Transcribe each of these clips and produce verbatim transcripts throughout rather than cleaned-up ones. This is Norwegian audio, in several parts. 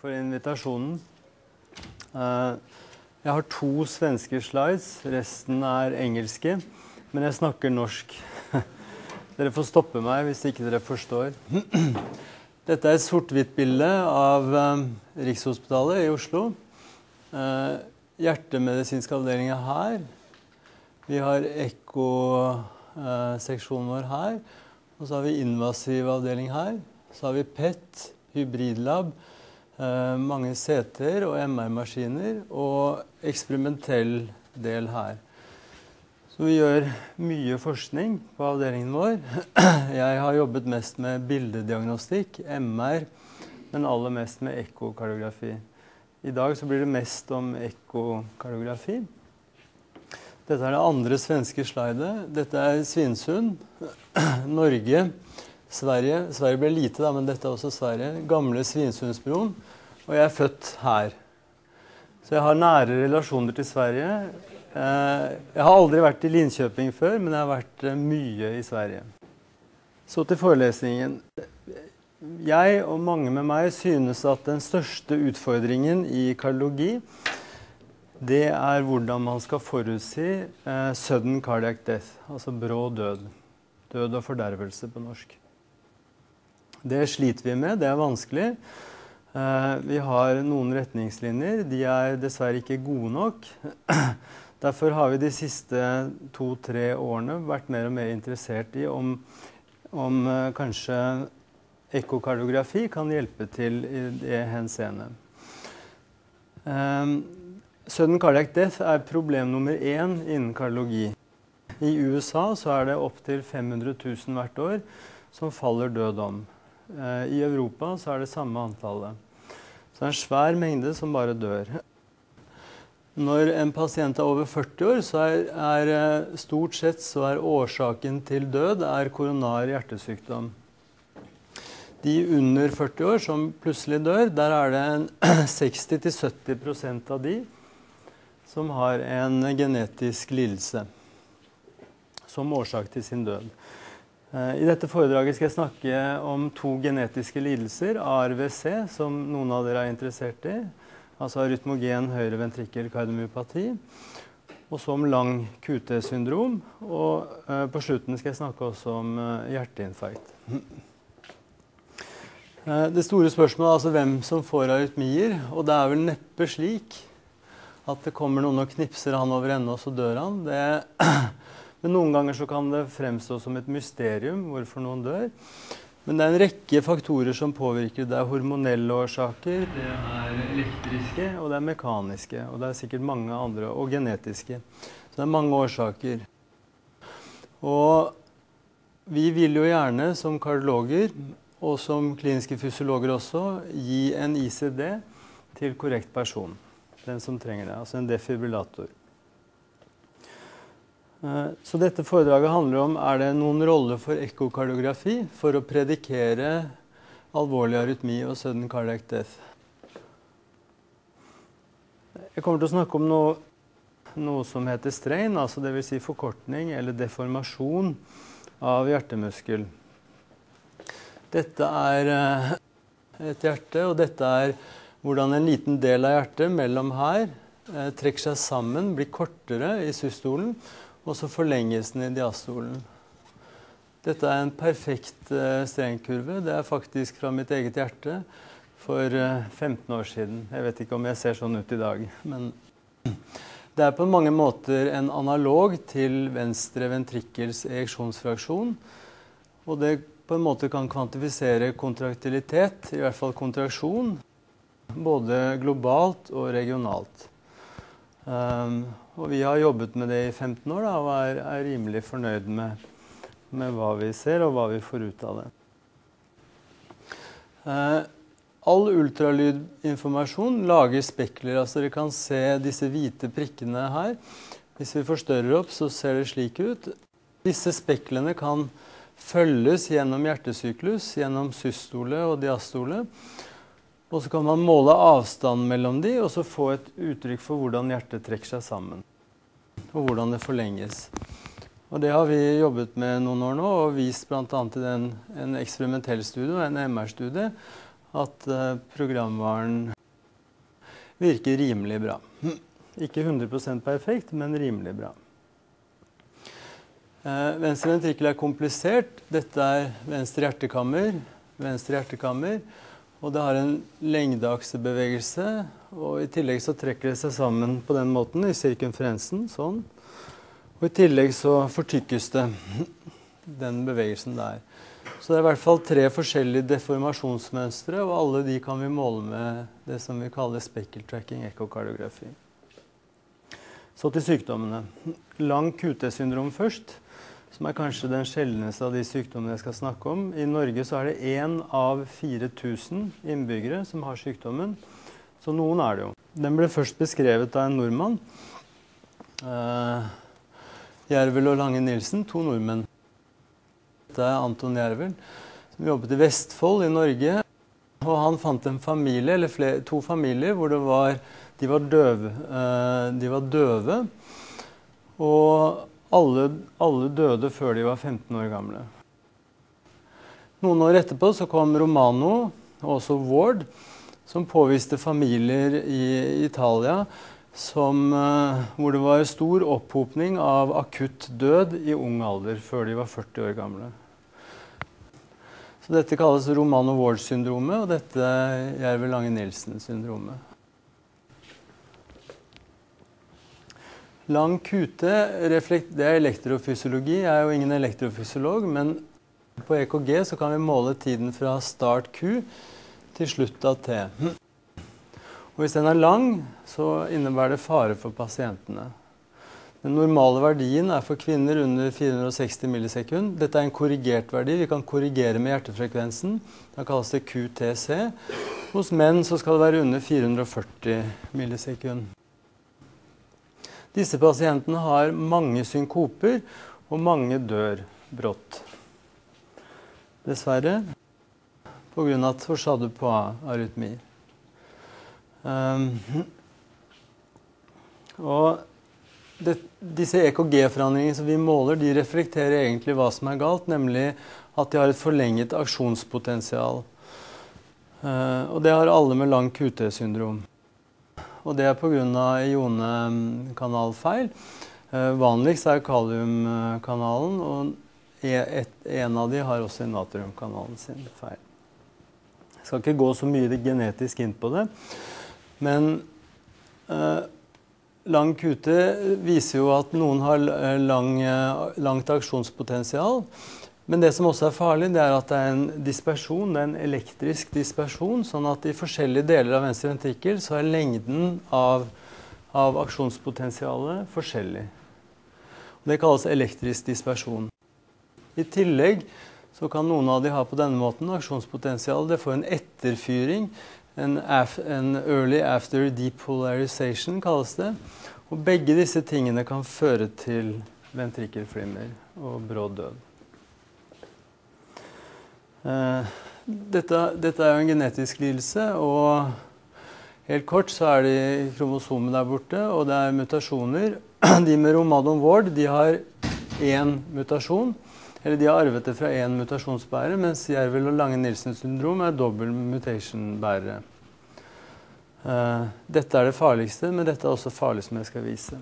for invitasjonen. Jeg har to svenske slides, resten er engelske, men jeg snakker norsk. Dere får stoppe meg hvis ikke dere forstår. Dette er et sort-hvitt bilde av Rikshospitalet i Oslo. Hjertemedisinsk avdeling er her. Vi har ekkoseksjonen vår her. Og så har vi invasiv avdeling her. Så har vi P E T, hybridlab, mange C T-er og M R-maskiner og eksperimentell del her. Så vi gjør mye forskning på avdelingen vår. Jeg har jobbet mest med bildediagnostikk, M R, men aller mest med ekkokardiografi. I dag så blir det mest om ekkokardiografi. Dette er det andre svenske slidet. Dette er Svinesund, Norge, Sverige. Sverige ble lite da, men dette er også Sverige. Gamle Svinesundsbroen. Og jeg er født her. Så jeg har nære relasjoner til Sverige. Jeg har aldri vært i Linköping før, men jeg har vært mye i Sverige. Så til forelesningen. Jeg og mange med meg synes at den største utfordringen i kardiologi det er hvordan man skal forutsi eh, sudden cardiac death, altså brå død. Død og fordervelse på norsk. Det sliter vi med, det er vanskelig. Eh, vi har noen retningslinjer, de er dessverre ikke gode nok. Derfor har vi de siste to-tre årene vært mer og mer interessert i om, om eh, kanskje ekkokardiografi kan hjelpe til i det henseende. Eh, Sudden cardiac death er problem nummer én innen kardiologi. I U S A så er det opp til fem hundre tusen hvert år som faller død om. I Europa så er det samme antallet. Så det er en svær mengde som bare dør. Når en pasient er over førti år, så er, er stort sett så er årsaken til død er koronar hjertesykdom. De under førti år som plutselig dør, der er det en seksti til sytti prosent av de som har en genetisk lidelse som årsak til sin død. I dette foredraget skal jeg snakke om to genetiske lidelser, A R V C, som noen av dere er interessert i, altså arytmogen høyre ventrikkelkardiomyopati, og så om lang Q T-syndrom, og på slutten skal jeg snakke også om hjerteinfarkt. Det store spørsmålet er altså hvem som får arytmier, og det er vel neppe slik at det kommer noen og knipser han over ende, og så dør han. Det, men noen ganger så kan det fremstå som et mysterium hvorfor noen dør. Men det er en rekke faktorer som påvirker. Det er hormonelle årsaker, det er elektriske, og det er mekaniske. Og det er sikkert mange andre, og genetiske. Så det er mange årsaker. Og vi vil jo gjerne som kardiologer, og som kliniske fysiologer også, gi en I C D til korrekt person. Den som trenger det, altså en defibrillator. Så dette foredraget handler om, er det noen rolle for ekkokardiografi for å predikere alvorlig arytmi og sudden cardiac death? Jeg kommer til å snakke om noe, noe som heter strain, altså det vil si forkortning eller deformasjon av hjertemuskel. Dette er et hjerte, og dette er hvordan en liten del av hjertet mellom her eh, trekker seg sammen, blir kortere i systolen, og så forlenges den i diastolen. Dette er en perfekt eh, strengkurve. Det er faktisk fra mitt eget hjerte for eh, femten år siden. Jeg vet ikke om jeg ser sånn ut i dag, men det er på mange måter en analog til venstre ventrikkels ejeksjonsfraksjon, og det på en måte kan kvantifisere kontraktilitet, i hvert fall kontraksjon, både globalt og regionalt. Um, og vi har jobbet med det i femten år da, og er, er rimelig fornøyd med, med hva vi ser og hva vi får ut av det. Uh, all ultralydinformasjon lager spekler, altså dere kan se disse hvite prikkene her. Hvis vi forstørrer opp så ser det slik ut. Disse speklene kan følges gjennom hjertesyklus, gjennom systole og diastole. Og så kan man måle avstand mellom de, og så få et uttrykk for hvordan hjertet trekker seg sammen. Og hvordan det forlenges. Og det har vi jobbet med noen år nå, og vist blant annet i den, en eksperimentell studie, en M R-studie, at uh, programvaren virker rimelig bra. Ikke hundre prosent perfekt, men rimelig bra. Eh, venstre ventrikkel er komplisert. Dette er venstre hjertekammer, venstre hjertekammer, og det har en lengdeaksebevegelse, og i tillegg så trekker det seg sammen på den måten i sirkumferensen, sånn. Og i tillegg så fortykkes det den bevegelsen der. Så det er i hvert fall tre forskjellige deformasjonsmønstre, og alle de kan vi måle med det som vi kaller speckle tracking ekokardiografi. Så til sykdommene. Lang Q T-syndrom først, som er kanskje den sjeldneste av de sykdommene jeg skal snakke om. I Norge så er det en av fire tusen innbyggere som har sykdommen, så noen er det jo. Den ble først beskrevet av en nordmann, uh, Jervel og Lange Nilsen, to nordmenn. Dette er Anton Jervel, som jobbet i Vestfold i Norge, og han fant en familie, eller flere, to familier, hvor det var, de var døve, uh, de var døve, og alle, alle døde før de var femten år gamle. Noen år etterpå så kom Romano, og også Ward, som påviste familier i Italia, som, uh, hvor det var stor opphopning av akutt død i ung alder, før de var førti år gamle. Så dette kalles Romano-Ward-syndromet, og dette er Jervel Lange Nilsen-syndromet. Lang Q T, det er elektrofysiologi. Jeg er jo ingen elektrofysiolog, men på E K G så kan vi måle tiden fra start Q til slutt av T. Og hvis den er lang, så innebærer det fare for pasientene. Den normale verdien er for kvinner under fire hundre og seksti millisekund. Dette er en korrigert verdi. Vi kan korrigere med hjertefrekvensen. Da kalles det Q T C. Hos menn så skal det være under fire hundre og førti millisekund. Disse pasientene har mange synkoper, og mange dør brått. Dessverre, på grunn av forstadde på arytmi. Um, og det, disse E K G-forandringene som vi måler, de reflekterer egentlig hva som er galt, nemlig at de har et forlenget aksjonspotensial. Uh, og det har alle med lang Q T-syndrom. Og det er på grunn av ionekanalfeil. Uh, vanligst er kaliumkanalen, og et, en av de har også natriumkanalen sin feil. Jeg skal ikke gå så mye genetisk inn på det, men uh, lang Q T viser jo at noen har lang, langt aksjonspotensial, men det som også er farlig, det er at det er en dispersjon, det er en elektrisk dispersjon, sånn at i forskjellige deler av venstre ventrikkel så er lengden av, av aksjonspotensialet forskjellig. Og det kalles elektrisk dispersjon. I tillegg så kan noen av de ha på denne måten aksjonspotensial, det får en etterfyring, en, af, en early after depolarization kalles det, og begge disse tingene kan føre til ventrikkelflimmer og brå død. Uh, dette, dette er jo en genetisk lidelse, og helt kort så er det kromosomet der borte, og det er mutasjoner. De med Romano-Ward, de har én mutasjon, eller de har arvet det fra én mutasjonsbærer, mens Jervel og Lange Nilsen-syndrom er dobbelt mutation-bærere. Uh, dette er det farligste, men dette er også farlig som jeg skal vise.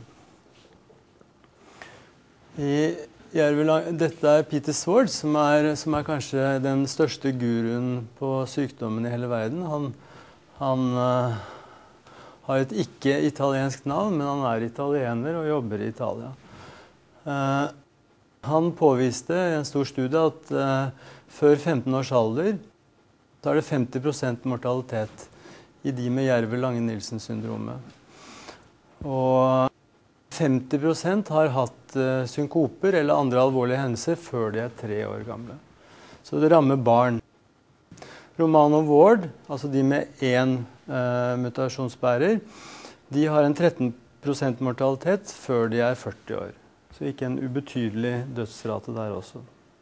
I Jervel, dette er Peter Swartz, som er, som er kanskje den største guruen på sykdommen i hele verden. Han, han uh, har et ikke-italiensk navn, men han er italiener og jobber i Italia. Uh, han påviste i en stor studie at uh, før femten års alder så er det femti prosent mortalitet i de med Jervel Lange Nilsen-syndromet. Og femti prosent har hatt uh, synkoper eller andre alvorlige hendelser før de er tre år gamle. Så det rammer barn. Romano-Ward, altså de med én uh, mutasjonsbærer, de har en tretten prosent mortalitet før de er førti år. Så ikke en ubetydelig dødsrate der også.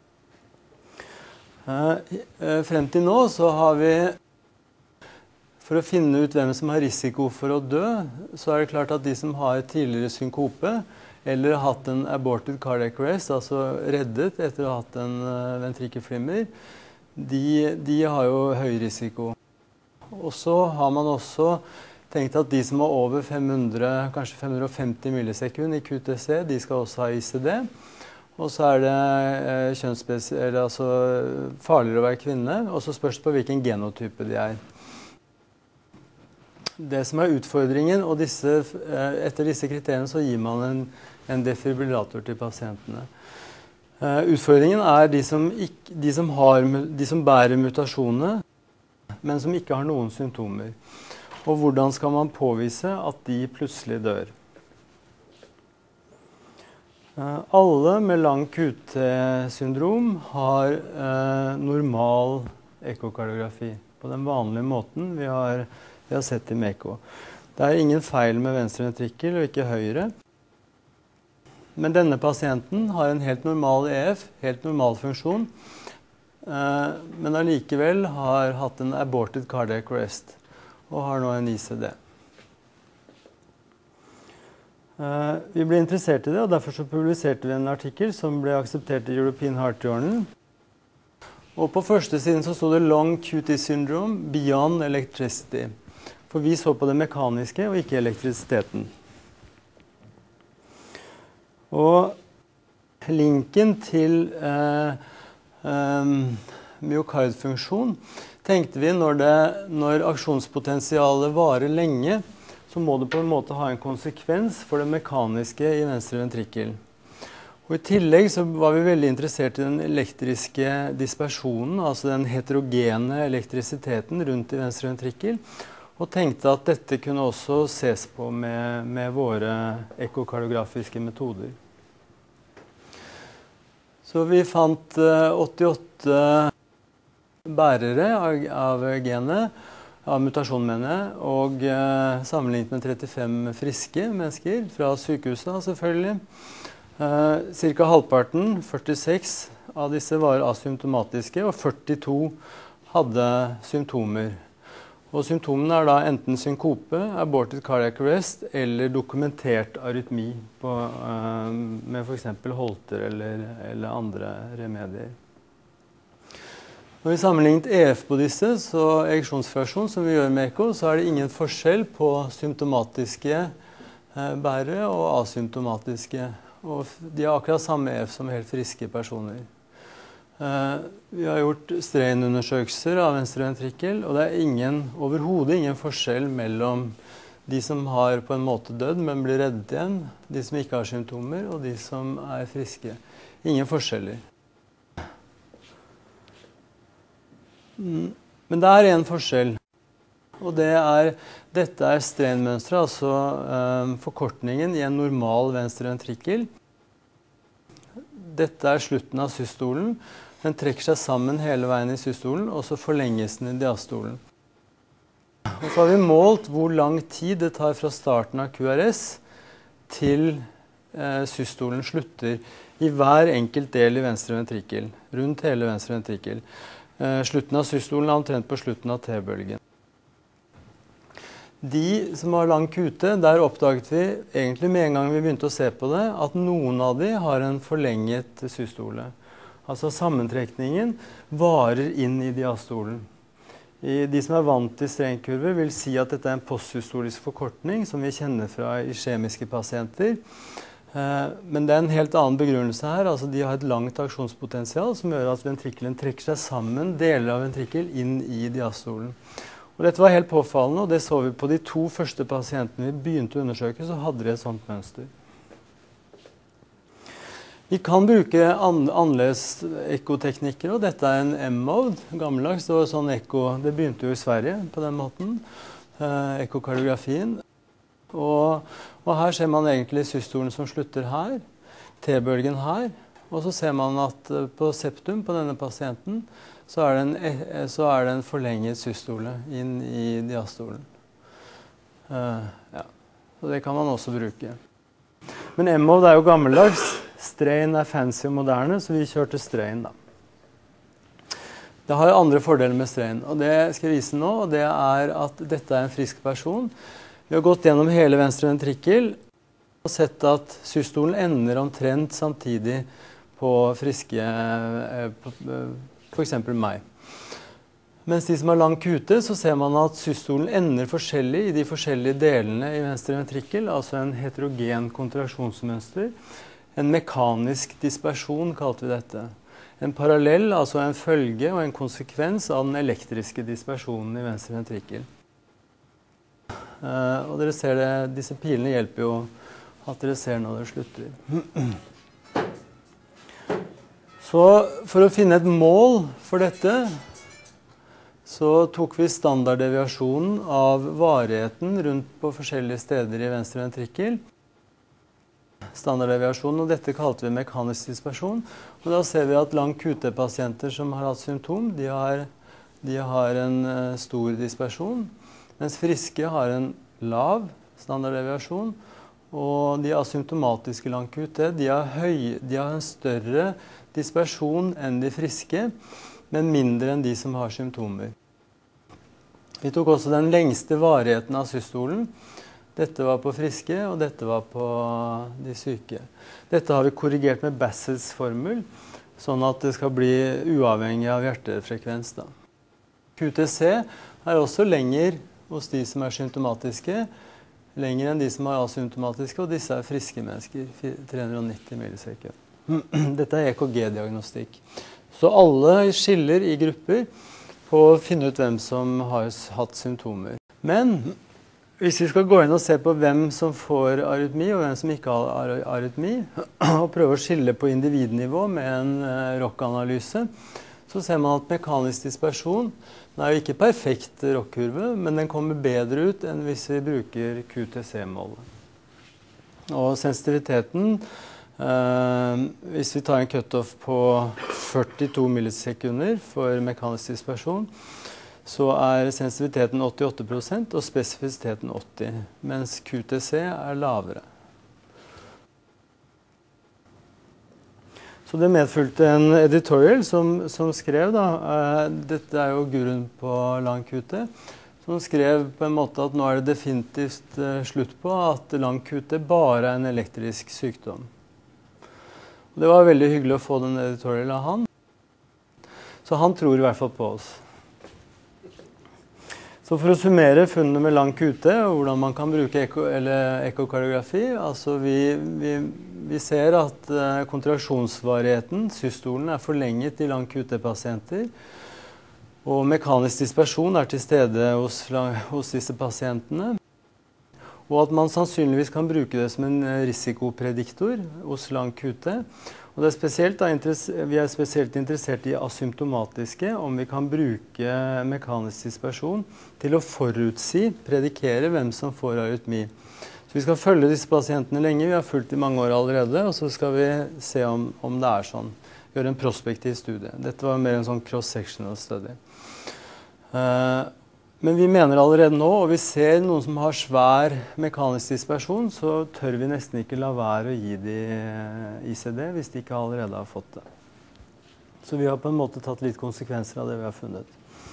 Uh, uh, frem til nå så har vi, for å finne ut hvem som har risiko for å dø, så er det klart at de som har tidligere synkope, eller har hatt en aborted cardiac arrest, altså reddet etter å ha hatt en uh, ventrikkelflimmer, de, de har jo høy risiko. Og så har man også Tenk at de som har over fem hundre, kanskje fem hundre og femti millisekunder i Q T C, de skal også ha I C D. Og så er det eh, kjønnsspes- eller altså farligere å være kvinne, og så spørs det på hvilken genotype de er. Det som er utfordringen, og disse, eh, etter disse kriteriene så gir man en, en defibrillator til pasientene. Eh, utfordringen er de som, ikke, de, som har, de som bærer mutasjonene, men som ikke har noen symptomer. Og hvordan skal man påvise at de plutselig dør? Eh, alle med lang Q T-syndrom har eh, normal ekkokardiografi på den vanlige måten vi har, vi har sett i MEKO. Det er ingen feil med venstre ventrikkel og ikke høyre. Men denne pasienten har en helt normal E F, helt normal funksjon, eh, men allikevel har hatt en aborted cardiac arrest og har nå en I C D. Uh, vi ble interessert i det, og derfor så publiserte vi en artikkel som ble akseptert i European Heart Journal. Og på første siden så stod det Long Q T Syndrome Beyond Electricity. For vi så på det mekaniske og ikke elektrisiteten. Og linken til uh, um, myokardfunksjon tenkte vi når, det, når aksjonspotensialet varer lenge, så må det på en måte ha en konsekvens for det mekaniske i venstre ventrikkel. Og I tillegg så var vi veldig interessert i den elektriske dispersjonen, altså den heterogene elektrisiteten rundt i venstre ventrikkel, og tenkte at dette kunne også ses på med, med våre ekkokardiografiske metoder. Så vi fant uh, åttiåtte bærere av, av genet, av mutasjonmennene, og eh, sammenlignet med trettifem friske mennesker fra sykehuset, selvfølgelig. Eh, cirka halvparten, førtiseks av disse var asymptomatiske, og førtito hadde symptomer. Og symptomene er da enten synkope, aborted cardiac arrest, eller dokumentert arytmi på, eh, med for eksempel holter eller, eller andre remedier. Når vi sammenlignet E F på disse, så ereksjonsfraksjon som vi gjør med EKO, så er det ingen forskjell på symptomatiske eh, bærere og asymptomatiske. Og de har akkurat samme E F som helt friske personer. Eh, vi har gjort strain-undersøkelser av venstre ventrikkel, og det er ingen, overhodet ingen forskjell mellom de som har på en måte dødd, men blir reddet igjen, de som ikke har symptomer, og de som er friske. Ingen forskjeller. Men det er en forskjell, og det er, dette er strain-mønstret, altså eh, forkortningen i en normal venstre ventrikkel. Dette er slutten av systolen. Den trekker seg sammen hele veien i systolen, og så forlenges den i diastolen. Og så har vi målt hvor lang tid det tar fra starten av Q R S til eh, systolen slutter i hver enkelt del i venstre ventrikkel, rundt hele venstre ventrikkel. Slutten av systolen er omtrent på slutten av T-bølgen. De som har lang Q T, der oppdaget vi egentlig med en gang vi begynte å se på det, at noen av de har en forlenget systole. Altså sammentrekningen varer inn i diastolen. De som er vant til strengkurve vil si at dette er en postsystolisk forkortning som vi kjenner fra iskjemiske pasienter. Men det er en helt annen begrunnelse her. Altså de har et langt aksjonspotensial som gjør at ventrikkelen trekker seg sammen, deler av ventrikkel, inn i diastolen. Og dette var helt påfallende, og det så vi på de to første pasientene vi begynte å undersøke, så hadde de et sånt mønster. Vi kan bruke an annerledes ekkoteknikker, og dette er en M-mode, gammeldags. Det var sånn ekko, det begynte jo i Sverige på den måten, eh, ekkokardiografien. Og, og her ser man egentlig systolen som slutter her, T-bølgen her, og så ser man at på septum på denne pasienten så er det en, så er det en forlenget systole inn i diastolen. Uh, ja. Så det kan man også bruke. Men M-mode er jo gammeldags, strain er fancy og moderne, så vi kjørte strain da. Det har andre fordeler med strain, og det skal jeg vise nå, og det er at dette er en frisk person. Vi har gått gjennom hele venstre ventrikkel og sett at systolen ender omtrent samtidig på friske, for eksempel meg. Mens de som har lang kute, så ser man at systolen ender forskjellig i de forskjellige delene i venstre ventrikkel, altså en heterogen kontraksjonsmønster. En mekanisk dispersjon kalte vi dette. En parallell, altså en følge og en konsekvens av den elektriske dispersjonen i venstre ventrikkel. Uh, og dere ser det, disse pilene hjelper jo at dere ser når det slutter. Så for å finne et mål for dette, så tok vi standarddeviasjonen av varigheten rundt på forskjellige steder i venstre ventrikkel. Standarddeviasjonen, og dette kalte vi mekanisk dispersjon. Og da ser vi at lang Q T-pasienter som har hatt symptom, de har, de har en uh, stor dispersjon, mens friske har en lav standarddeviasjon, og de asymptomatiske lang Q T, de har, høy, de har en større dispersjon enn de friske, men mindre enn de som har symptomer. Vi tok også den lengste varigheten av systolen. Dette var på friske, og dette var på de syke. Dette har vi korrigert med Bassels formel, sånn at det skal bli uavhengig av hjertefrekvens. Da. Q T C er også lenger hos de som er symptomatiske, lenger enn de som er asymptomatiske, og disse er friske mennesker, tre hundre og nitti millisekund. Dette er E K G-diagnostikk. Så alle skiller i grupper på å finne ut hvem som har hatt symptomer. Men hvis vi skal gå inn og se på hvem som får arytmi og hvem som ikke har arytmi, og prøve å skille på individnivå med en R O C-analyse, så ser man at mekanisk dispersjon den er jo ikke perfekt R O C-kurve, men den kommer bedre ut enn hvis vi bruker Q T C-målet. Og sensitiviteten, eh, hvis vi tar en cutoff på førtito millisekunder for mekanisk dispersjon, så er sensitiviteten åttiåtte prosent og spesifisiteten åtti, mens Q T C er lavere. Så det medfulgte en editorial som, som skrev, da, uh, dette er jo guruen på lang Q T, som skrev på en måte at nå er det definitivt uh, slutt på at lang Q T bare er en elektrisk sykdom. Og det var veldig hyggelig å få den editorialen av han. Så han tror i hvert fall på oss. Så for å summere funnene med lang Q T og hvordan man kan bruke eko, eller ekokardiografi, altså vi, vi, vi ser at uh, kontraksjonsvarigheten, systolen, er forlenget i lang Q T-pasienter, og mekanisk dispersjon er til stede hos, hos disse pasientene, og at man sannsynligvis kan bruke det som en risikoprediktor hos lang Q T. Og det er spesielt, da, vi er spesielt interessert i asymptomatiske, om vi kan bruke mekanisk dispersjon til å forutsi, predikere hvem som får arytmi. Så vi skal følge disse pasientene lenge, vi har fulgt i mange år allerede, og så skal vi se om, om det er sånn. Gjøre en prospektiv studie. Dette var mer en sånn cross-sectional study. Uh, Men vi mener allerede nå, og vi ser noen som har svær mekanisk dispersjon, så tør vi nesten ikke la være å gi de I C D hvis de ikke allerede har fått det. Så vi har på en måte tatt litt konsekvenser av det vi har funnet.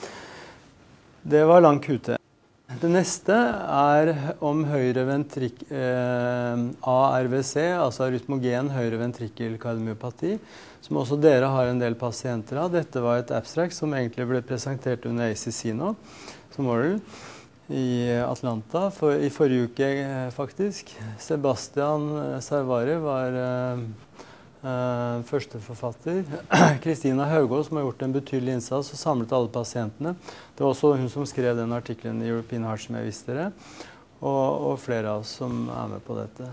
Det var lang Q T. Det neste er om høyre ventrik, eh, A R V C, altså arytmogen høyre ventrikkelkardiomyopati, som også dere har en del pasienter av. Dette var et abstract som egentlig ble presentert under A C C nå, som oral i Atlanta for, i forrige uke faktisk. Sebastian Sarvari var uh, uh, første forfatter. Kristina Haugård, som har gjort en betydelig innsats og samlet alle pasientene. Det var også hun som skrev den artikkelen i European Heart som jeg visste det, og, og flere av oss som er med på dette.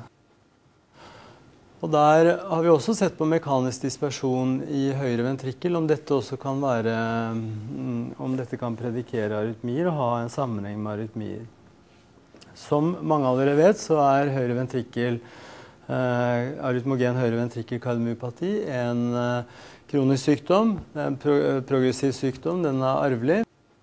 Og der har vi også sett på mekanisk dispersjon i høyre ventrikkel, om dette også kan være, om dette kan predikere arytmier og ha en sammenheng med arytmier. Som mange av dere vet, så er høyre ventrikkel, eh, arytmogen høyre ventrikkelkardiomyopati en eh, kronisk sykdom, det er en pro progressiv sykdom, den er arvelig.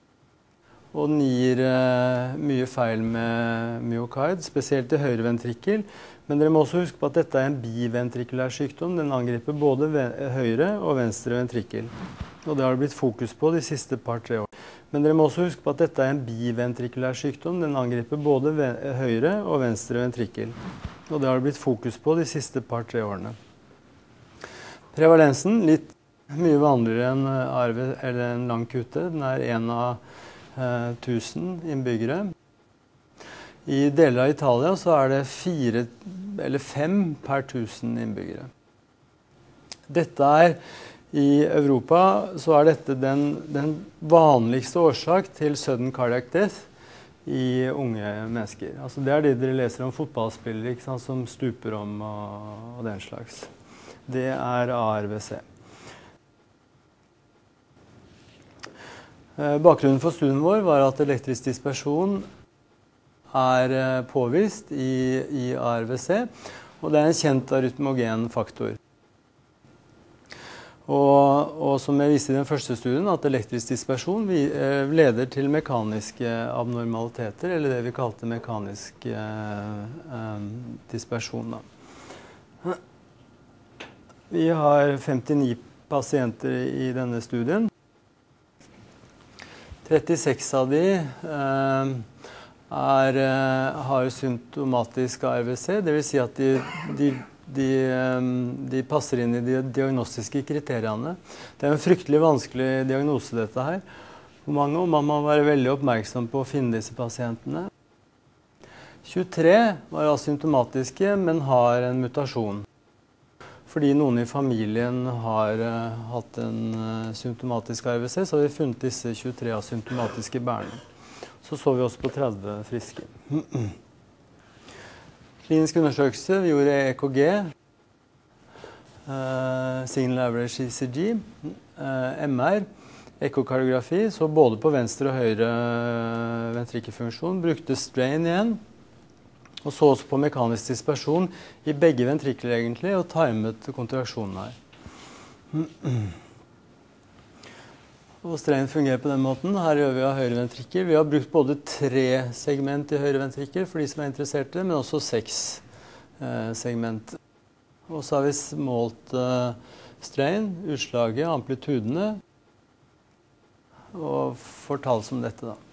Og den gir eh, mye feil med myokard, spesielt i høyre ventrikkel. Men dere må også huske på at dette er en biventrikulær sykdom. Den angriper både høyre og venstre ventrikkel. Og det har det blitt fokus på de siste par-tre år. Men dere må også huske på at dette er en biventrikulær sykdom. Den angriper både høyre og venstre ventrikkel. Og det har det blitt fokus på de siste par-tre årene. Prevalensen, litt Mye vanligere enn A R V eller en lang Q T. Den er en av eh, tusen innbyggere. I deler av Italia så er det fire eller fem per tusen innbyggere. Dette er, i Europa så er dette den, den vanligste årsak til sudden cardiac death i unge mennesker. Altså det er det dere leser om fotballspillere, ikke sant, som stuper om og, og den slags. Det er A R V C. Bakgrunnen for studien vår var at elektrisk dispersjon er påvist i, i A R V C, og det er en kjent arytmogen faktor. Og, og som jeg viste i den første studien, at elektrisk dispersjon vi, eh, leder til mekaniske abnormaliteter, eller det vi kalte mekanisk eh, eh, dispersjon. Da. Vi har femtini pasienter i denne studien. trettiseks av de eh, er, har symptomatisk A R V C, det vil si at de, de De, de passer inn i de diagnostiske kriteriene. Det er en fryktelig vanskelig diagnose dette her. For mange, og man må være veldig oppmerksom på å finne disse pasientene. tjuetre var asymptomatiske, men har en mutasjon. Fordi noen i familien har uh, hatt en uh, symptomatisk A R V C, så har vi funnet disse tjuetre asymptomatiske bærene. Så så vi også på tretti friske. Klinisk undersøkelse, vi gjorde E K G, uh, signal average E C G, uh, M R, ekokardiografi, så både på venstre og høyre ventrikkelfunksjon, brukte strain igjen, og så også på mekanisk dispersjon i begge ventrikler egentlig, og timet kontraksjonen her. Og strain fungerer på den måten. Her gjør vi av høyre ventrikkel. Vi har brukt både tre segment i høyre ventrikkel for de som er interesserte, men også seks eh, segment. Og så har vi målt eh, strain, utslaget, amplitudene, og fortalt som dette da.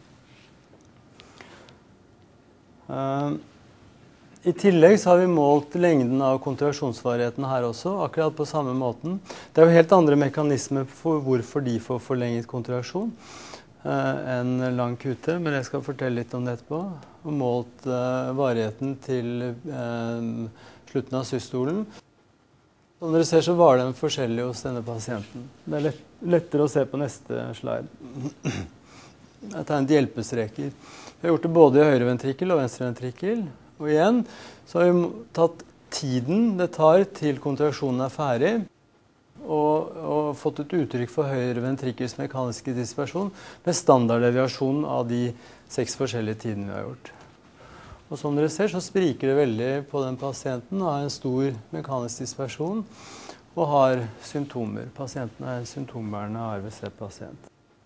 Uh, I tillegg så har vi målt lengden av kontraksjonsvarigheten her også, akkurat på samme måten. Det er jo helt andre mekanismer for hvorfor de får forlenget kontraksjon eh, enn lang Q T, men jeg skal fortelle litt om det etterpå. Og målt eh, varigheten til eh, slutten av systolen. Som dere ser så var den forskjellig hos denne pasienten. Det er lett, lettere å se på neste slide. Jeg har tegnet hjelpestreker. Vi har gjort det både i høyre ventrikkel og venstre ventrikkel. Og igjen så har vi tatt tiden det tar til kontraksjonen er ferdig, og, og fått et uttrykk for høyre ventrikkels mekaniske dispersjon med standarddeviasjon av de seks forskjellige tidene vi har gjort. Og som dere ser så spriker det veldig på den pasienten, og har en stor mekanisk dispersjon og har symptomer. Pasienten er en symptombærende A R V C-pasient.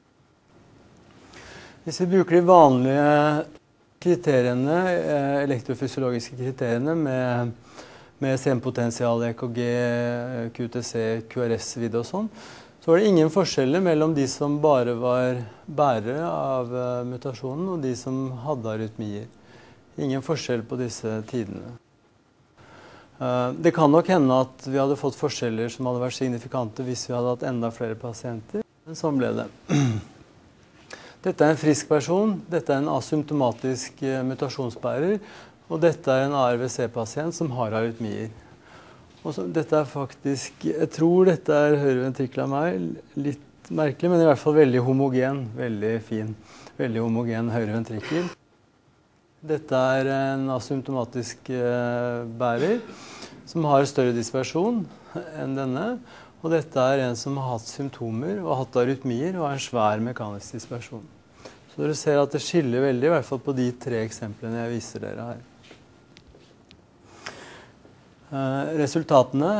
Hvis vi bruker de vanlige kriteriene, elektrofysiologiske kriteriene med, med senpotensial, E K G, Q T C, Q R S-vidde og sånn, så var det ingen forskjeller mellom de som bare var bærere av mutasjonen og de som hadde arytmier. Ingen forskjell på disse tidene. Det kan nok hende at vi hadde fått forskjeller som hadde vært signifikante hvis vi hadde hatt enda flere pasienter, men sånn ble det. Dette er en frisk person, dette er en asymptomatisk mutasjonsbærer, og dette er en A R V C-pasient som har arytmier. Og så, dette er faktisk, jeg tror dette er høyre ventrikkel av meg, litt merkelig, men i hvert fall veldig homogen, veldig fin, veldig homogen høyre ventrikkel. Dette er en asymptomatisk bærer som har større dispersjon enn denne, og dette er en som har hatt symptomer og hatt arytmier og har en svær mekanisk dispersjon. Så dere ser at det skiller veldig, i hvert fall på de tre eksemplene jeg viser dere her. Eh, resultatene.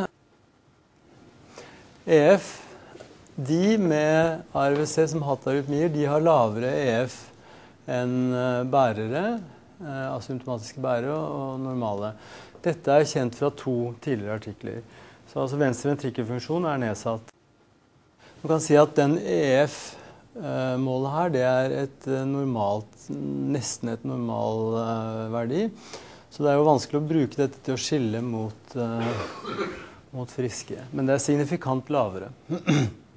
E F, de med A R V C som har hatt arytmier, de har lavere E F enn bærere, eh, asymptomatiske bærere og normale. Dette er kjent fra to tidligere artikler. Så altså venstre ventrikkelfunksjon er nedsatt. Man kan si at den E F-målet her, det er et normalt, nesten et normal verdi. Så det er jo vanskelig å bruke dette til å skille mot, mot friske. Men det er signifikant lavere.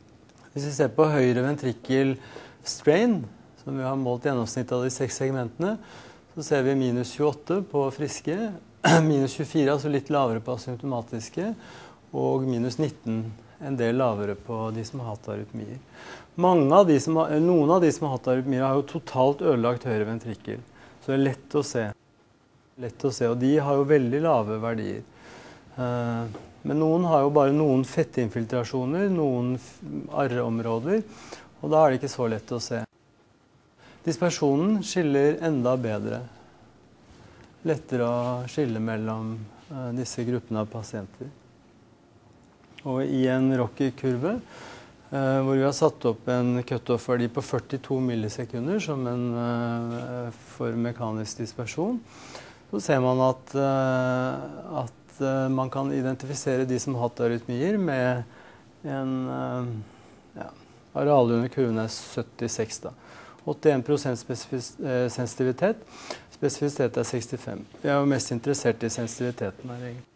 Hvis vi ser på høyre ventrikkel strain, som vi har målt gjennomsnitt av de seks segmentene, så ser vi minus tjueåtte på friske, minus tjuefire, altså litt lavere på asymptomatiske, og minus nitten, en del lavere på de som har hatt arytmier. Mange av de som har, noen av de som har hatt arytmier har jo totalt ødelagt høyre ventrikkel, så det er lett å se. Lett å se, og de har jo veldig lave verdier. Men noen har jo bare noen fettinfiltrasjoner, noen arreområder, og da er det ikke så lett å se. Dispersjonen skiller enda bedre. Lettere å skille mellom uh, disse gruppene av pasienter. Og i en Rocky-kurve, uh, hvor vi har satt opp en cut-off-verdi på førtito millisekunder som en uh, for mekanisk dispersjon, så ser man at, uh, at uh, man kan identifisere de som har hatt arytmier med en uh, ja, areal under kurven er syttiseks da. åttien prosent sensitivitet, spesifisitet er sekstifem. Vi er jo mest interessert i sensitiviteten her egentlig.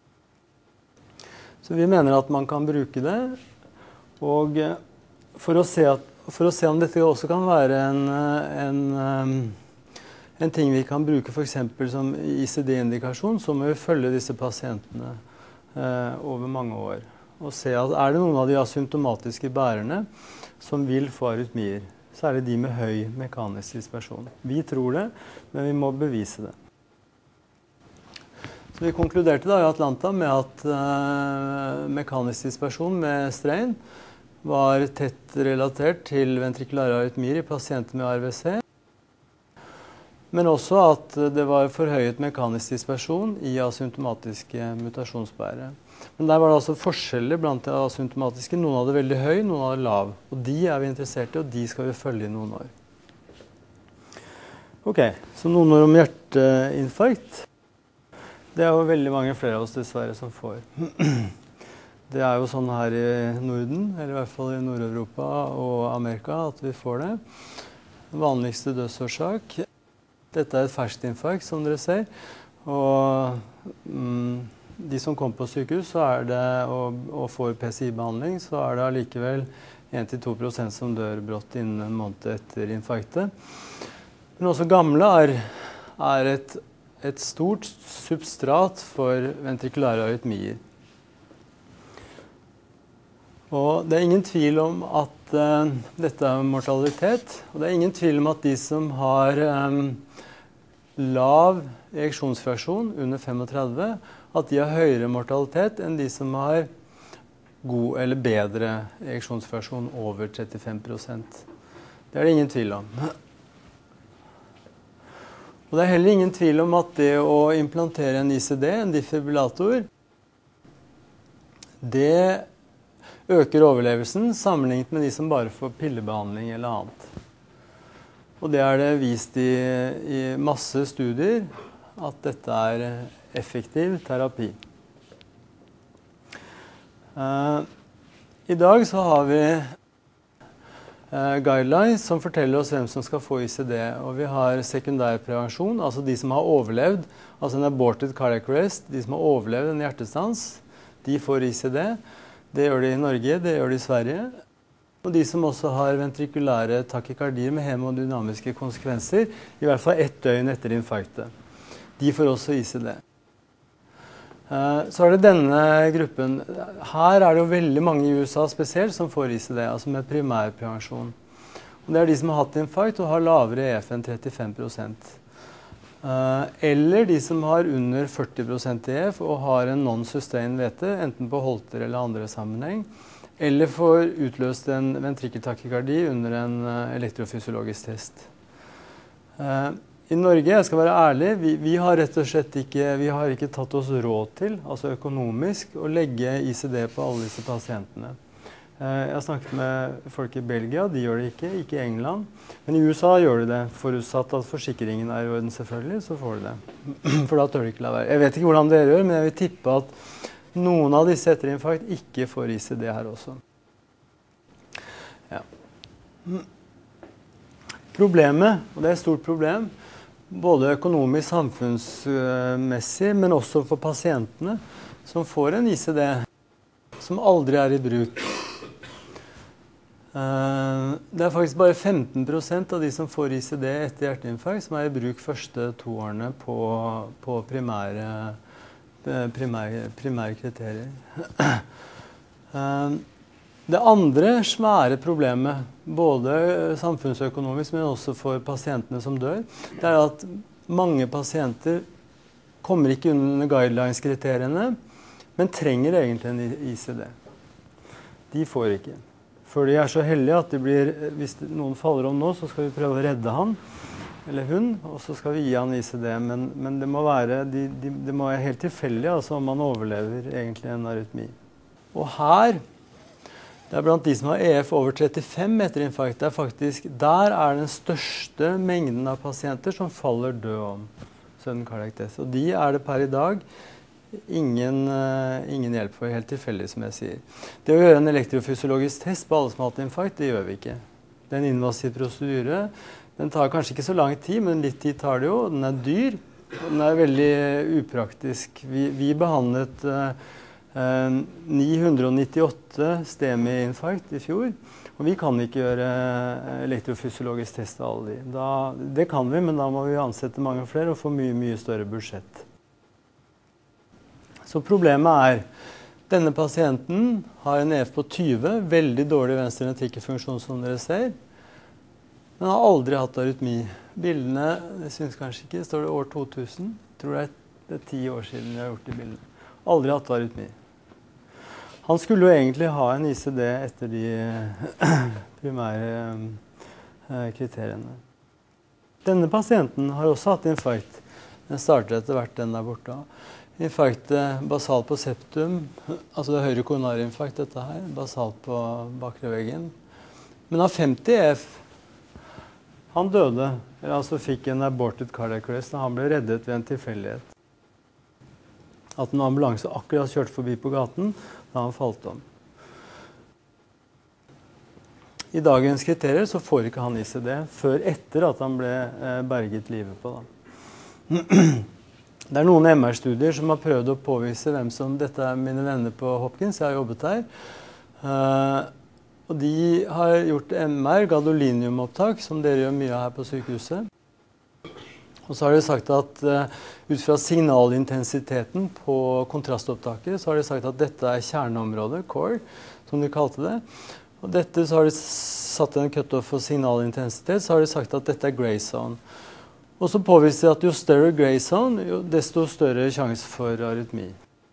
Så vi mener at man kan bruke det, og for å se, at, for å se om dette også kan være en, en, en ting vi kan bruke for eksempel som I C D-indikasjon, så må vi følge disse pasientene eh, over mange år. Og se at er det noen av de asymptomatiske bærerne som vil få arytmier. Særlig de med høy mekanisk dispersjon. Vi tror det, men vi må bevise det. Så vi konkluderte da I Atlanta med at uh, mekanisk dispersjon med strain var tett relatert til ventrikulære arytmier I pasienter med A R V C, men også at det var forhøyet mekanisk dispersjon I asymptomatiske mutasjonsbærere. Men der var det altså forskjeller blant de asymptomatiske. Noen hadde veldig høy, noen hadde lav. Og de er vi interessert I, og de skal vi følge I noen år. Ok, så noen år om hjerteinfarkt. Det er jo veldig mange flere av oss dessverre som får. Det er jo sånn her I Norden, eller I hvert fall I Nord-Europa og Amerika, at vi får det. Vanligste dødsårsak. Dette er et ferskt infarkt, som dere ser. Og mm, de som kommer på sykehus så er det, og, og får P C I-behandling, så er det allikevel en til to prosent som dør brått innen en måned etter infarktet. Men også gamle er, er et, et stort substrat for ventrikulære arytmier. Og det er ingen tvil om at uh, dette er mortalitet, og det er ingen tvil om at de som har um, lav ejeksjonsfraksjon under trettifem, at de har høyere mortalitet enn de som har god eller bedre ejeksjonsfraksjon over trettifem prosent. Det er det ingen tvil om. Og det er heller ingen tvil om at det å implantere en I C D, en defibrillator, det øker overlevelsen sammenlignet med de som bare får pillebehandling eller annet. Og det er det vist I, I masse studier at dette er effektiv terapi. Uh, I dag så har vi uh, guidelines som forteller oss hvem som skal få I C D, og vi har sekundærprevensjon, altså de som har overlevd, altså en aborted cardiac arrest, de som har overlevd en hjertestans, de får I C D. Det gjør de I Norge, det gjør de I Sverige. Og de som også har ventrikulære takykardier med hemodynamiske konsekvenser, I hvert fall ett døgn etter infarktet. De får også I C D. Så er det denne gruppen. Her er det jo veldig mange I U S A spesielt som får I C D, altså med primærprevensjon. Og det er de som har hatt infarkt og har lavere E F enn trettifem prosent. Eller de som har under førti prosent E F og har en non-sustained V T, enten på Holter eller andre sammenheng, eller får utløst en ventrikkeltakykardi under en elektrofysiologisk test. I Norge, jeg skal være ærlig, vi, vi har rett og slett ikke, vi har ikke tatt oss råd til, altså økonomisk, å legge I C D på alle disse pasientene. Jeg har snakket med folk I Belgia, de gjør det ikke, ikke I England. Men I U S A gjør de det, forutsatt at forsikringen er I orden selvfølgelig, så får de det. For da tør de ikke la være. Jeg vet ikke hvordan dere gjør, men jeg vil tippe at noen av disse etter infarkt ikke får I C D her også. Ja. Problemet, og det er et stort problem, både økonomisk, samfunnsmessig, men også for pasientene som får en I C D som aldri er I bruk. Det er faktisk bare femten prosent av de som får I C D etter hjerteinfarkt som er I bruk første to årene på, på primære, primære, primære kriterier. Det andre svære problemet, både samfunnsøkonomisk, men også for pasientene som dør, det er at mange pasienter kommer ikke under guidelines-kriteriene, men trenger egentlig en I C D. De får ikke. For de er så heldige at de blir, hvis noen faller om nå, så skal vi prøve å redde han, eller hun, og så skal vi gi han I C D. Men, men det må være, de, de, det må være helt tilfeldig, altså om man overlever egentlig en arytmi. Og her, det er blant de som har E F over trettifem etter infarkt, det er faktisk, der er den største mengden av pasienter som faller død om sudden cardiac death. Og de er det per I dag ingen, uh, ingen hjelp for, helt tilfeldig som jeg sier. Det å gjøre en elektrofysiologisk test på alle som har hatt infarkt, det gjør vi ikke. Det er en invasiv prosedyre. Den tar kanskje ikke så lang tid, men litt tid tar det jo. Den er dyr, og den er veldig upraktisk. Vi, vi behandlet uh, uh, ni hundre nittiåtte STEMI-infarkt I fjor, og vi kan ikke gjøre elektrofysiologisk test av alle de. Da, det kan vi, men da må vi ansette mange flere og få mye, mye større budsjett. Så problemet er, denne pasienten har en E F på tyve, veldig dårlig venstre ventrikkelfunksjon som dere ser, men har aldri hatt arytmi. Bildene, det synes kanskje ikke, står det år to tusen, jeg tror det er, det er ti år siden jeg har gjort de bildene. Aldri hatt arytmi. Han skulle jo egentlig ha en I C D etter de primære kriteriene. Denne pasienten har også hatt infarkt. Den starter etter hvert den der borte. Infarktet basalt på septum, altså det er høyre koronarinfarkt dette her, basalt på bakre veggen. Men har femti E F. Han døde, altså fikk en aborted cardiac arrest, og han ble reddet ved en tilfeldighet. At en ambulanse akkurat kjørte forbi på gaten, da han falt om. I dagens kriterier så får ikke han I C D, før etter at han ble eh, berget livet på. Da. Det er noen M R-studier som har prøvd å påvise hvem som, dette er mine venner på Hopkins, jeg har jobbet her, uh, og de har gjort M R, gadoliniumopptak, som dere gjør mye her på sykehuset. Og så har de sagt at uh, ut fra signalintensiteten på kontrastopptaket, så har de sagt at dette er kjerneområdet, core, som de kalte det. Og dette så har de satt en cut-off for signalintensitet, så har de sagt at dette er gray zone. Og så påviser de at jo større gray zone, jo desto større sjanse for arytmi.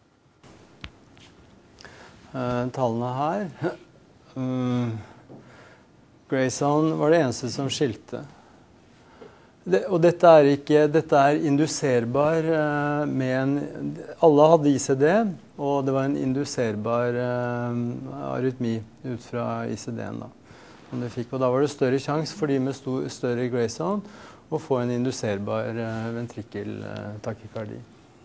Uh, tallene her. Um, gray zone var det eneste som skilte. Det, og dette er, ikke, dette er induserbar uh, med en... Alle hadde I C D, og det var en induserbar uh, arytmi ut fra I C D-en da. Som de fikk. Og da var det større sjanse for de med stor, større gray zone å få en induserbar uh, ventrikkeltakykardi.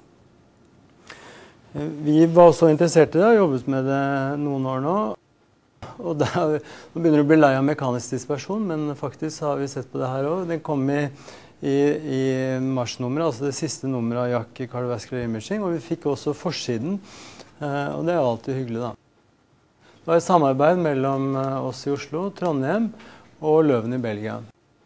Uh, vi var også interessert i det, har jobbet med det noen år nå. Og der, nå begynner det å bli lei av mekanisk dispersjon, men faktisk har vi sett på det her også. Den kom i, i, i marsnummeret, altså det siste nummeret av J A C Cardiovascular Imaging, og vi fikk også forsiden, uh, og det er alltid hyggelig da. Det var et samarbeid mellom uh, oss i Oslo, Trondheim og Løven i Belgia.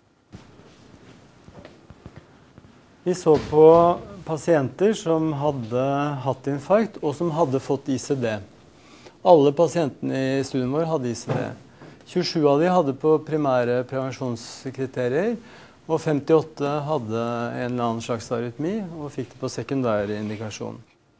Vi så på pasienter som hadde hatt infarkt og som hadde fått I C D. Alle pasientene i studien vår hadde I C D. tjuesju av de hadde på primære prevensjonskriterier, og femtiåtte hadde en eller annen slags arytmi og fikk det på sekundær indikasjon.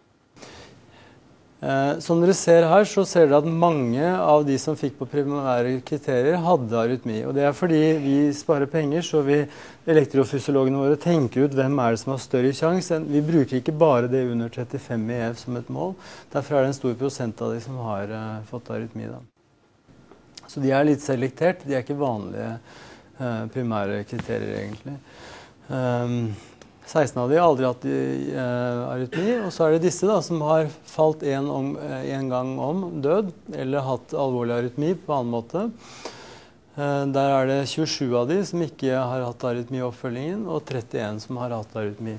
Eh, som dere ser her, så ser dere at mange av de som fikk på primære kriterier hadde arytmi. Og det er fordi vi sparer penger, så vi, elektrofysiologene våre tenker ut hvem er det som har større sjanse. Vi bruker ikke bare det under trettifem E F som et mål. Derfor er det en stor prosent av de som har uh, fått arytmi. Da. Så de er litt selektert. De er ikke vanlige uh, primære kriterier egentlig. Um, seksten av de har aldri hatt uh, arytmi, og så er det disse da, som har falt en, om, uh, en gang om død, eller hatt alvorlig arytmi på annen måte. Uh, der er det tjuesju av de som ikke har hatt arytmi i oppfølgingen, og trettien som har hatt arytmi.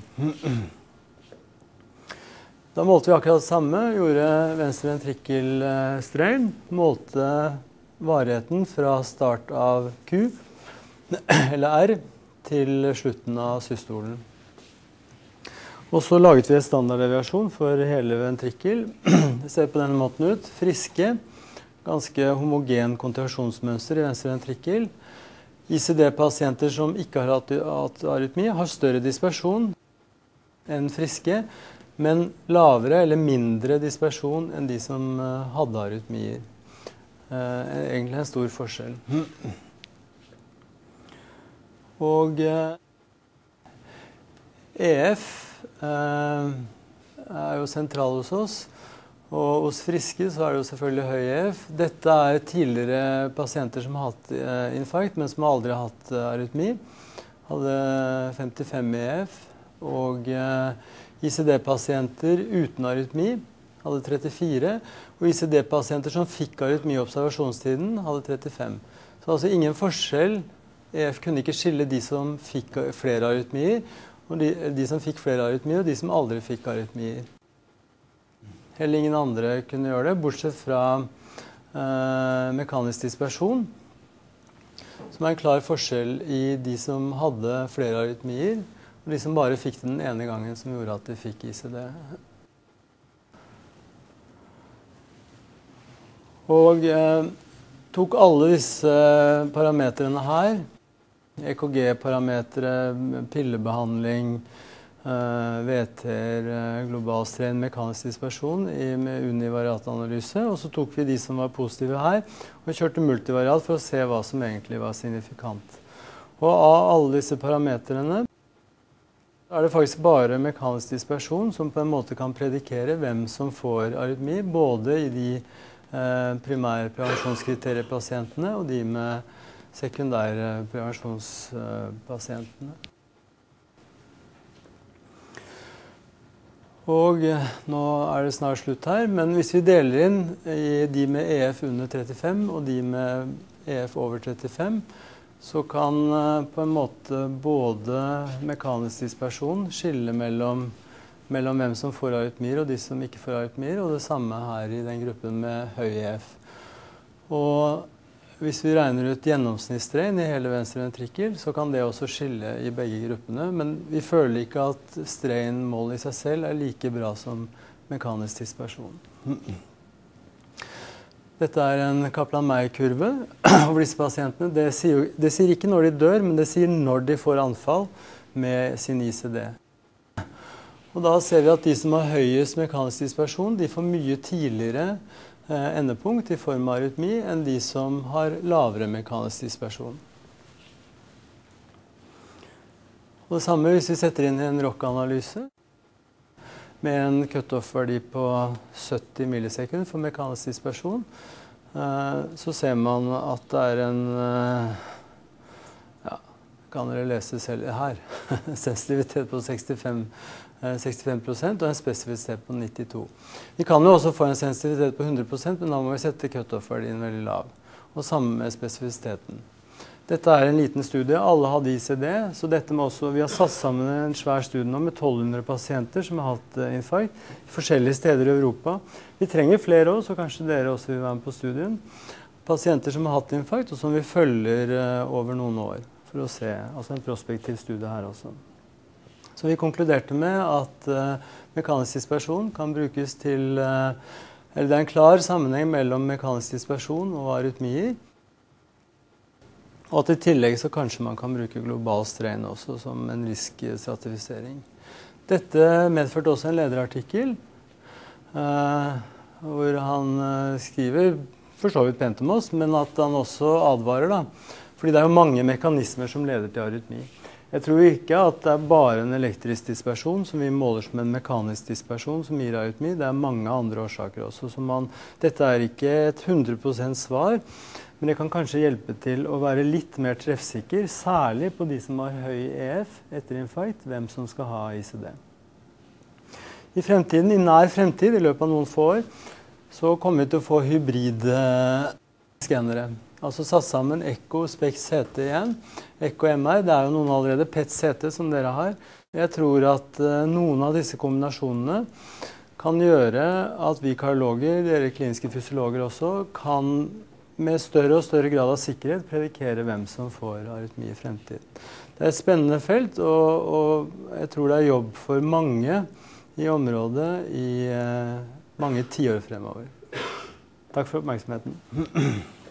Da målte vi akkurat det samme, gjorde venstre ventrikkelstrain, målte varigheten fra start av Q, eller R, til slutten av systolen. Og så laget vi en standarddeviasjon for hele ventrikkel. Det ser på denne måten ut. Friske, ganske homogen kontraksjonsmønster i venstre ventrikkel. I C D-pasienter som ikke har hatt, hatt arytmi, har større dispersjon enn friske, men lavere eller mindre dispersjon enn de som hadde arytmier. Eh, egentlig en stor forskjell. Og eh, E F eh, er jo sentral hos oss, og hos friske så er det jo selvfølgelig høy E F. Dette er tidligere pasienter som har hatt eh, infarkt, men som aldri har hatt eh, arytmi. Hadde femtifem E F, og eh, I C D-pasienter uten arytmi hadde trettifire, og I C D-pasienter som fikk arytmi i observasjonstiden hadde trettifem. Så altså ingen forskjell. E F kunne ikke skille de som fikk flere arytmier, og de, de som fikk flere arytmier, og de som aldri fikk arytmier. Heller ingen andre kunne gjøre det, bortsett fra eh, mekanisk dispersjon, som er en klar forskjell I de som hadde flere arytmier, og de som bare fikk det den ene gangen som gjorde at de fikk I C D. Og eh, tok alle disse parametrene her, E K G-parametre, pillebehandling, eh, V T-er, global strain, mekanisk dispersjon I, med univariatanalyse, og så tok vi de som var positive her, og kjørte multivariat for å se hva som egentlig var signifikant. Og av alle disse parametrene er det faktisk bare mekanisk dispersjon som på en måte kan predikere hvem som får arytmi, både I de eh, primære prevensjonskriterierpasientene og de med sekundære prevensjonspasientene. Og eh, nå er det snart slutt her, men hvis vi deler inn I de med E F under trettifem og de med E F over trettifem, så kan eh, på en måte både mekanisk dispersjon skille mellom, mellom hvem som får arytmier og de som ikke får arytmier, og det samme her I den gruppen med høy E F. Og hvis vi regner ut gjennomsnittsstrain I hele venstre ventrikkel, så kan det også skille I begge gruppene, men vi føler ikke at strain-mål I seg selv er like bra som mekanisk dispersjon. Dette er en Kaplan-Meier-kurve over disse pasientene. Det sier, det sier ikke når de dør, men det sier når de får anfall med sin I C D. Og da ser vi at de som har høyest mekanisk dispersjon, de får mye tidligere endepunkt I form av arytmi enn de som har lavere mekanisk dispersjon. Og det samme hvis vi setter inn en R O C-analyse med en cut-off-verdi på sytti millisekunder for mekanisk dispersjon, så ser man at det er en, ja, kan dere lese selv her, sensitivitet på sekstifem prosent og en spesifisitet på nittito. Vi kan jo også få en sensitivitet på hundre prosent, men da må vi sette cut-off-verdien veldig lav. Og samme med spesifisiteten. Dette er en liten studie. Alle hadde I C D, så dette må også, vi har satt sammen en svær studie nå med tolv hundre pasienter som har hatt infarkt I forskjellige steder I Europa. Vi trenger flere også, så kanskje dere også vil være med på studien. Pasienter som har hatt infarkt, og som vi følger over noen år for å se, altså en prospektiv studie her også. Så vi konkluderte med at uh, mekanisk dispersjon kan brukes til, uh, eller det er en klar sammenheng mellom mekanisk dispersjon og arytmier, og at I tillegg så kanskje man kan bruke global strain også som en riskstratifisering. Dette medførte også en lederartikkel, uh, hvor han uh, skriver, for så vidt pent om oss, men at han også advarer da, fordi det er jo mange mekanismer som leder til arytmi. Jeg tror ikke at det er bare en elektrisk dispersjon som vi måler som en mekanisk dispersjon som gir arytmi. Det er mange andre årsaker også. Så man, dette er ikke et hundre prosent svar, men det kan kanskje hjelpe til å være litt mer treffsikker, særlig på de som har høy E F etter infarkt, hvem som skal ha I C D. I fremtiden, I nær fremtid, I løpet av noen få år, så kommer vi til å få hybridskannere. Altså satt sammen Echo, Spex, C T igjen. Echo M R, det er jo noen allerede, P E T C T som dere har. Jeg tror at uh, noen av disse kombinasjonene kan gjøre at vi kardiologer, dere kliniske fysiologer også, kan med større og større grad av sikkerhet predikere hvem som får arytmi i fremtiden. Det er et spennende felt, og, og jeg tror det er jobb for mange i området i eh, mange tiår fremover. Takk for oppmerksomheten.